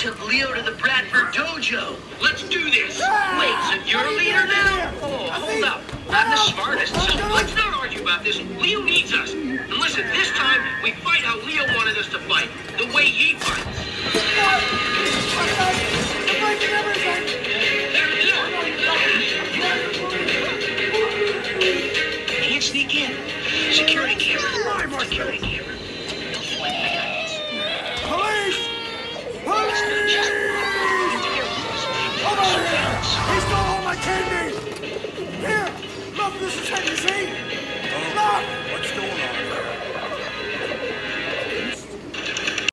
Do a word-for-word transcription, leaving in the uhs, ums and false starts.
took Leo to the Bradford dojo. Let's do this. Wait, so you're a leader now? Oh, hold up. I'm the smartest, so let's not argue about this. Leo needs us. And listen, this time, we fight how Leo wanted us to fight. The way he fights. Can't sneak in. Security camera. Security camera. Police! Police! Over here! He stole all my candy! Here! Look, this is candy, see? Look! What's going on?